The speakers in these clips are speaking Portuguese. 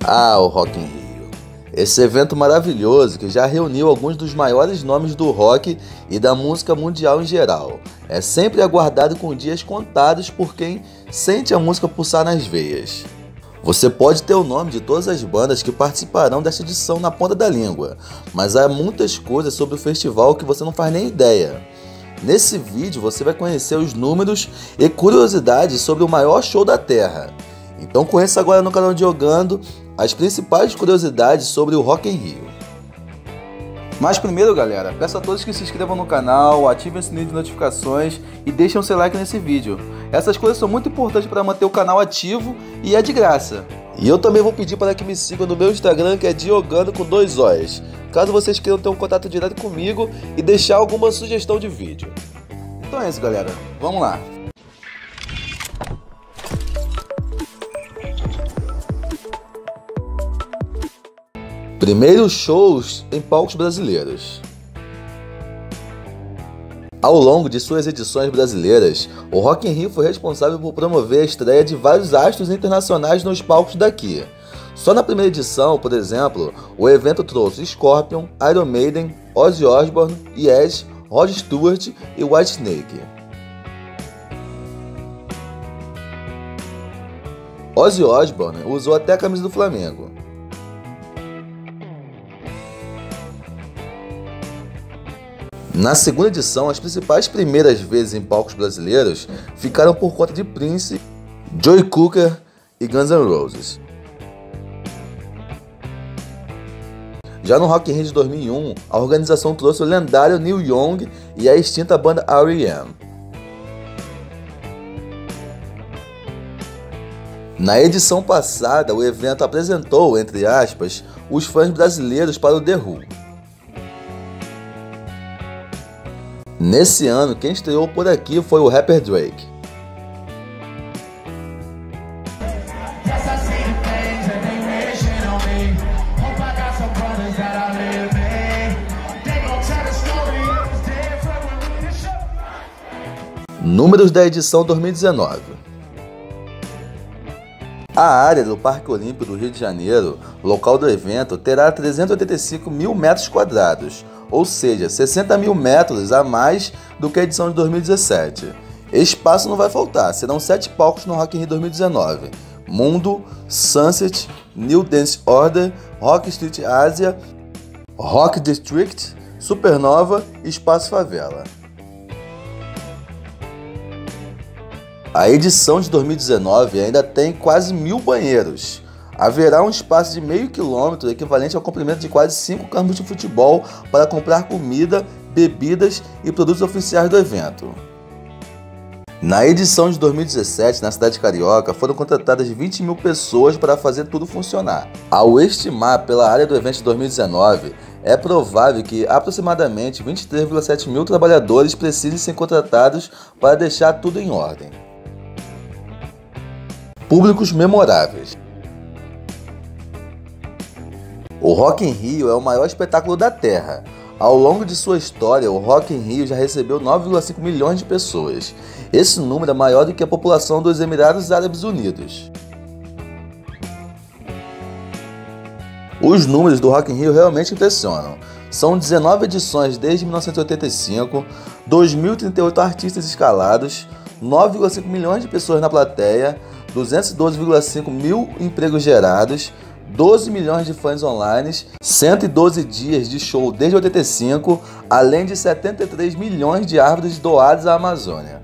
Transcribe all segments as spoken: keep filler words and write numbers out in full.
Ah, o Rock in Rio. Esse evento maravilhoso que já reuniu alguns dos maiores nomes do rock e da música mundial em geral. É sempre aguardado com dias contados por quem sente a música pulsar nas veias. Você pode ter o nome de todas as bandas que participarão desta edição na ponta da língua, mas há muitas coisas sobre o festival que você não faz nem ideia. Nesse vídeo você vai conhecer os números e curiosidades sobre o maior show da Terra. Então conheça agora no canal Diogando as principais curiosidades sobre o Rock in Rio. Mas primeiro, galera, peço a todos que se inscrevam no canal, ativem o sininho de notificações e deixem o seu like nesse vídeo. Essas coisas são muito importantes para manter o canal ativo e é de graça. E eu também vou pedir para que me sigam no meu Instagram, que é Diogando com dois Os, caso vocês queiram ter um contato direto comigo e deixar alguma sugestão de vídeo. Então é isso, galera, vamos lá. Primeiros shows em palcos brasileiros. Ao longo de suas edições brasileiras, o Rock in Rio foi responsável por promover a estreia de vários astros internacionais nos palcos daqui. Só na primeira edição, por exemplo, o evento trouxe Scorpion, Iron Maiden, Ozzy Osbourne, Yes, Rod Stewart e Whitesnake. Ozzy Osbourne usou até a camisa do Flamengo. Na segunda edição, as principais primeiras vezes em palcos brasileiros ficaram por conta de Prince, Joe Cocker e Guns N' Roses. Já no Rock in Rio de dois mil e um, a organização trouxe o lendário Neil Young e a extinta banda R E M. Na edição passada, o evento apresentou, entre aspas, os fãs brasileiros para o The Who. Nesse ano, quem estreou por aqui foi o rapper Drake. Números da edição dois mil e dezenove. A área do Parque Olímpico do Rio de Janeiro, local do evento, terá trezentos e oitenta e cinco mil metros quadrados, ou seja, sessenta mil metros a mais do que a edição de dois mil e dezessete. Espaço não vai faltar, serão sete palcos no Rock in Rio dois mil e dezenove. Mundo, Sunset, New Dance Order, Rock Street Asia, Rock District, Supernova e Espaço Favela. A edição de dois mil e dezenove ainda tem quase mil banheiros. Haverá um espaço de meio quilômetro, equivalente ao comprimento de quase cinco campos de futebol, para comprar comida, bebidas e produtos oficiais do evento. Na edição de dois mil e dezessete, na cidade carioca, foram contratadas vinte mil pessoas para fazer tudo funcionar. Ao estimar pela área do evento de dois mil e dezenove, é provável que aproximadamente vinte e três vírgula sete mil trabalhadores precisem ser contratados para deixar tudo em ordem. Públicos memoráveis. O Rock in Rio é o maior espetáculo da Terra. Ao longo de sua história, o Rock in Rio já recebeu nove vírgula cinco milhões de pessoas. Esse número é maior do que a população dos Emirados Árabes Unidos. Os números do Rock in Rio realmente impressionam. São dezenove edições desde mil novecentos e oitenta e cinco, dois mil e trinta e oito artistas escalados, nove vírgula cinco milhões de pessoas na plateia, duzentos e doze vírgula cinco mil empregos gerados, doze milhões de fãs online, cento e doze dias de show desde oitenta e cinco, além de setenta e três milhões de árvores doadas à Amazônia.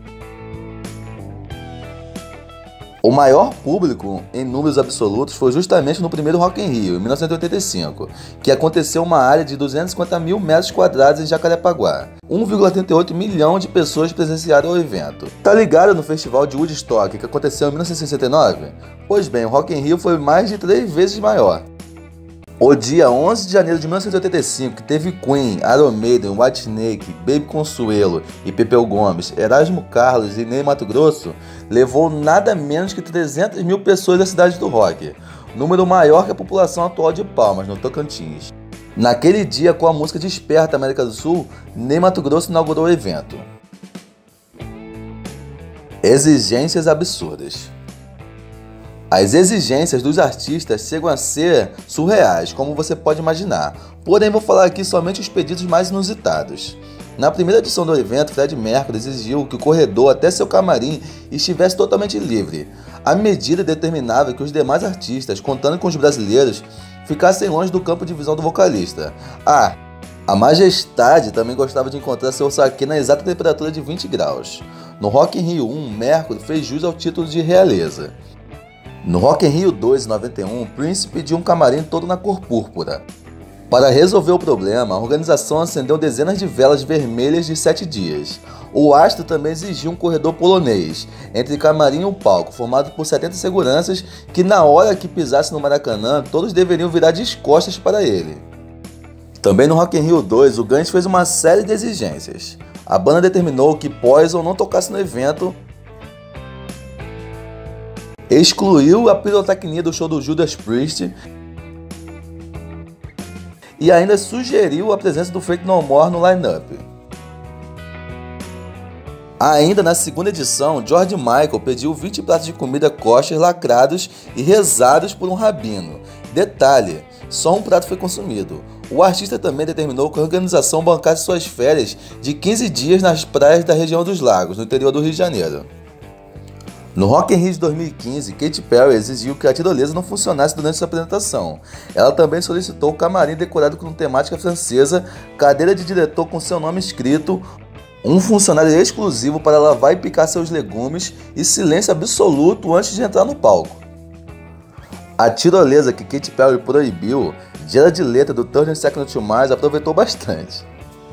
O maior público em números absolutos foi justamente no primeiro Rock in Rio, em mil novecentos e oitenta e cinco, que aconteceu em uma área de duzentos e cinquenta mil metros quadrados em Jacarepaguá. um vírgula trinta e oito milhão de pessoas presenciaram o evento. Tá ligado no festival de Woodstock, que aconteceu em mil novecentos e sessenta e nove? Pois bem, o Rock in Rio foi mais de três vezes maior. O dia onze de janeiro de mil novecentos e oitenta e cinco, que teve Queen, Iron Maiden, Whitesnake, Baby Consuelo e Pepeu Gomes, Erasmo Carlos e Ney Matogrosso, levou nada menos que trezentas mil pessoas da cidade do rock, número maior que a população atual de Palmas, no Tocantins. Naquele dia, com a música Desperta América do Sul, Ney Matogrosso inaugurou o evento. Exigências absurdas. As exigências dos artistas chegam a ser surreais, como você pode imaginar. Porém, vou falar aqui somente os pedidos mais inusitados. Na primeira edição do evento, Freddie Mercury exigiu que o corredor até seu camarim estivesse totalmente livre. A medida determinava que os demais artistas, contando com os brasileiros, ficassem longe do campo de visão do vocalista. Ah, a Majestade também gostava de encontrar seu saque na exata temperatura de vinte graus. No Rock in Rio um, Mercury fez jus ao título de realeza. No Rock in Rio dois, em noventa e um, Prince pediu um camarim todo na cor púrpura. Para resolver o problema, a organização acendeu dezenas de velas vermelhas de sete dias. O astro também exigiu um corredor polonês, entre camarim e o palco, formado por setenta seguranças que, na hora que pisasse no Maracanã, todos deveriam virar de costas para ele. Também no Rock in Rio dois, o Guns fez uma série de exigências. A banda determinou que Poison não tocasse no evento, excluiu a pirotecnia do show do Judas Priest e ainda sugeriu a presença do Faith No More no line-up. Ainda na segunda edição, George Michael pediu vinte pratos de comida kosher lacrados e rezados por um rabino. Detalhe, só um prato foi consumido. O artista também determinou que a organização bancasse suas férias de quinze dias nas praias da região dos Lagos, no interior do Rio de Janeiro. No Rock in Rio de dois mil e quinze, Katy Perry exigiu que a tirolesa não funcionasse durante sua apresentação. Ela também solicitou o camarim decorado com temática francesa, cadeira de diretor com seu nome escrito, um funcionário exclusivo para lavar e picar seus legumes e silêncio absoluto antes de entrar no palco. A tirolesa que Katy Perry proibiu, Jared Leto do thirty Seconds to Mars aproveitou bastante.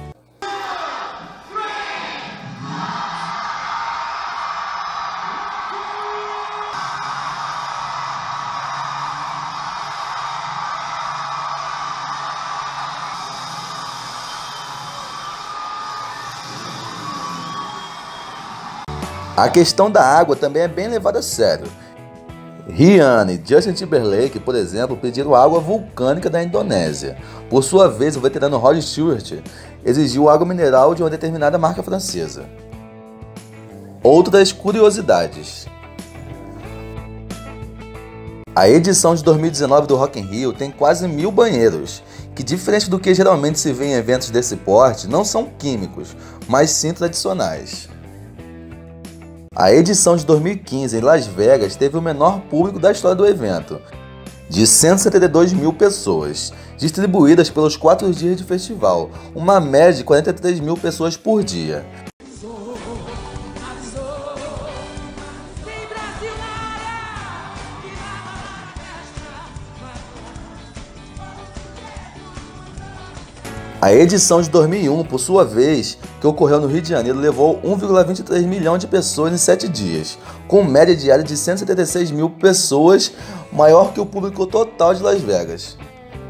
A questão da água também é bem levada a sério. Rihanna e Justin Timberlake, por exemplo, pediram água vulcânica da Indonésia. Por sua vez, o veterano Rod Stewart exigiu água mineral de uma determinada marca francesa. Outras curiosidades. A edição de dois mil e dezenove do Rock in Rio tem quase mil banheiros, que, diferente do que geralmente se vê em eventos desse porte, não são químicos, mas sim tradicionais. A edição de dois mil e quinze em Las Vegas teve o menor público da história do evento, de cento e setenta e dois mil pessoas, distribuídas pelos quatro dias de festival, uma média de quarenta e três mil pessoas por dia. A edição de dois mil e um, por sua vez, que ocorreu no Rio de Janeiro, levou um vírgula vinte e três milhão de pessoas em sete dias, com média diária de cento e setenta e seis mil pessoas, maior que o público total de Las Vegas.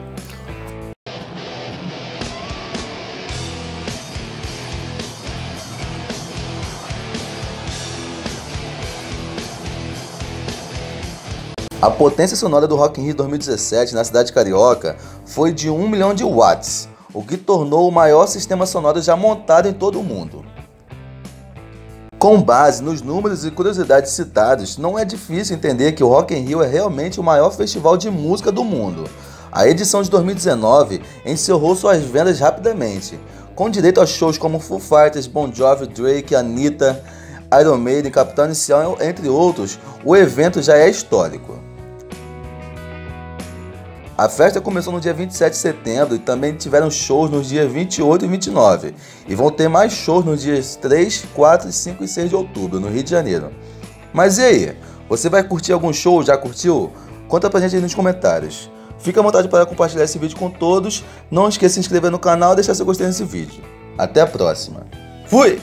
A potência sonora do Rock in Rio dois mil e dezessete na cidade carioca foi de um milhão de watts, o que tornou o maior sistema sonoro já montado em todo o mundo. Com base nos números e curiosidades citados, não é difícil entender que o Rock in Rio é realmente o maior festival de música do mundo. A edição de dois mil e dezenove encerrou suas vendas rapidamente, com direito a shows como Foo Fighters, Bon Jovi, Drake, Anitta, Iron Maiden, Capitão Inicial, entre outros. O evento já é histórico. A festa começou no dia vinte e sete de setembro e também tiveram shows nos dias vinte e oito e vinte e nove. E vão ter mais shows nos dias três, quatro, cinco e seis de outubro, no Rio de Janeiro. Mas e aí? Você vai curtir algum show? Já curtiu? Conta pra gente aí nos comentários. Fique à vontade para compartilhar esse vídeo com todos. Não esqueça de se inscrever no canal e deixar seu gostei nesse vídeo. Até a próxima. Fui!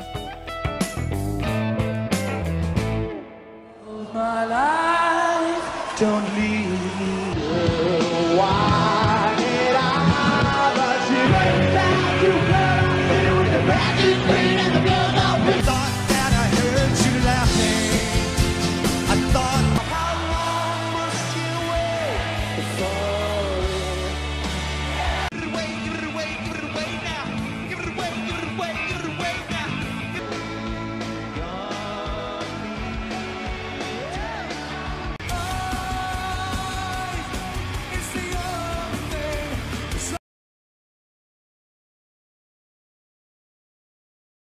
Don't leave me, why did I let you